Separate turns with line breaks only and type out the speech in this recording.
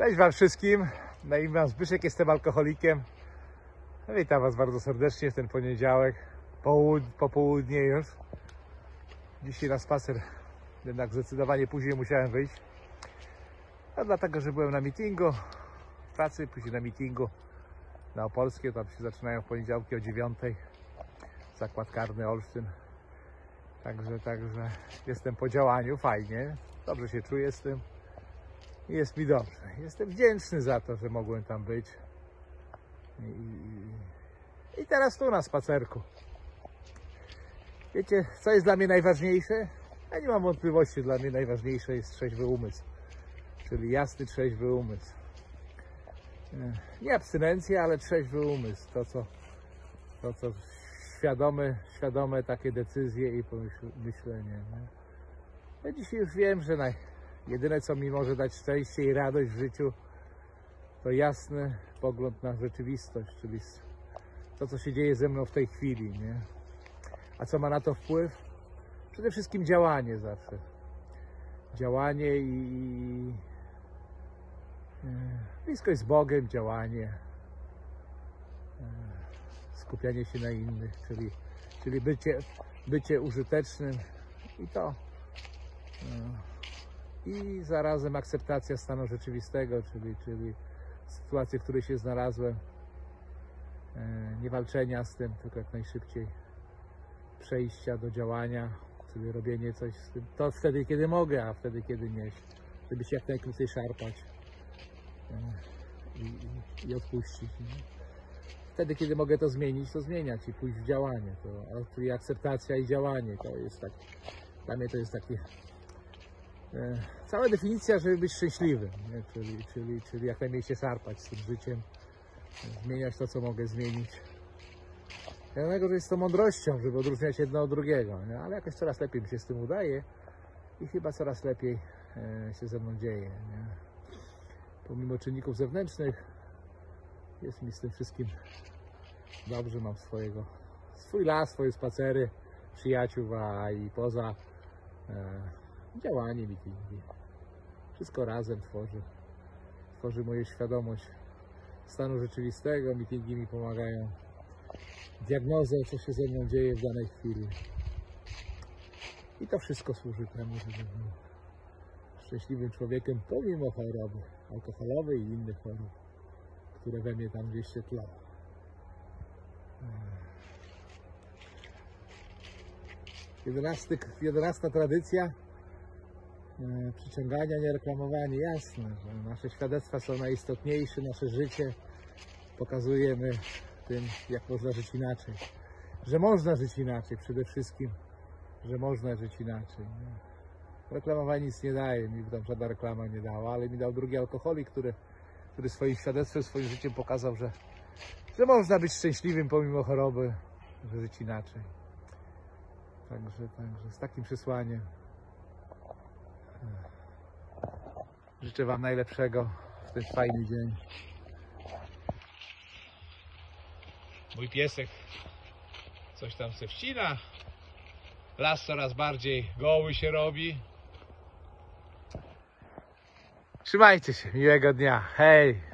Cześć wam wszystkim, na imię mam Zbyszek, jestem alkoholikiem. Witam was bardzo serdecznie w ten poniedziałek, popołudnie już. Dzisiaj na spacer, jednak zdecydowanie później musiałem wyjść. A dlatego, że byłem na meetingu w pracy, później na meetingu na Opolskie, tam się zaczynają w poniedziałki o 9. Zakład karny Olsztyn. Także jestem po działaniu, fajnie, dobrze się czuję z tym. I jest mi dobrze. Jestem wdzięczny za to, że mogłem tam być. I teraz tu na spacerku. Wiecie, co jest dla mnie najważniejsze? Ja nie mam wątpliwości, dla mnie najważniejsze jest trzeźwy umysł. Czyli jasny, trzeźwy umysł. Nie abstynencja, ale trzeźwy umysł. To co świadome takie decyzje i myślenie. Ja dzisiaj już wiem, że jedyne, co mi może dać szczęście i radość w życiu, to jasny pogląd na rzeczywistość, czyli to, co się dzieje ze mną w tej chwili, nie? A co ma na to wpływ? Przede wszystkim działanie zawsze. Działanie i bliskość z Bogiem, działanie, skupianie się na innych, czyli bycie użytecznym i to. I zarazem akceptacja stanu rzeczywistego, czyli sytuacji, w której się znalazłem, nie walczenia z tym, tylko jak najszybciej przejścia do działania, czyli robienie coś z tym, to wtedy, kiedy mogę, a wtedy, kiedy nie, żeby się jak najkrócej szarpać i odpuścić. Nie? Wtedy, kiedy mogę to zmienić, to zmieniać i pójść w działanie, czyli akceptacja i działanie, to jest tak, dla mnie to jest takie cała definicja, żeby być szczęśliwym, nie? Czyli jak najmniej się szarpać z tym życiem, zmieniać to, co mogę zmienić. Dlatego, że jest to mądrością, żeby odróżniać jedno od drugiego, nie? Ale jakoś coraz lepiej mi się z tym udaje i chyba coraz lepiej się ze mną dzieje. Nie? Pomimo czynników zewnętrznych jest mi z tym wszystkim dobrze, mam swój las, swoje spacery, przyjaciół, a i poza działanie, meetingi. Wszystko razem tworzy moją świadomość stanu rzeczywistego. Meetingi mi pomagają diagnozę, co się ze mną dzieje w danej chwili. I to wszystko służy temu, żeby był szczęśliwym człowiekiem pomimo choroby alkoholowej i innych chorób, które we mnie tam gdzieś się tlą. 11 tradycja przyciągania, niereklamowanie. Jasne, że nasze świadectwa są najistotniejsze, nasze życie pokazujemy tym, jak można żyć inaczej, że można żyć inaczej przede wszystkim, że można żyć inaczej. Reklamowanie nic nie daje, mi tam żadna reklama nie dała, ale mi dał drugi alkoholik, który swoim świadectwem, swoim życiem pokazał, że można być szczęśliwym pomimo choroby, że żyć inaczej. Także z takim przesłaniem życzę wam najlepszego w ten fajny dzień. Mój piesek coś tam se wcina. Las coraz bardziej goły się robi. Trzymajcie się, miłego dnia. Hej!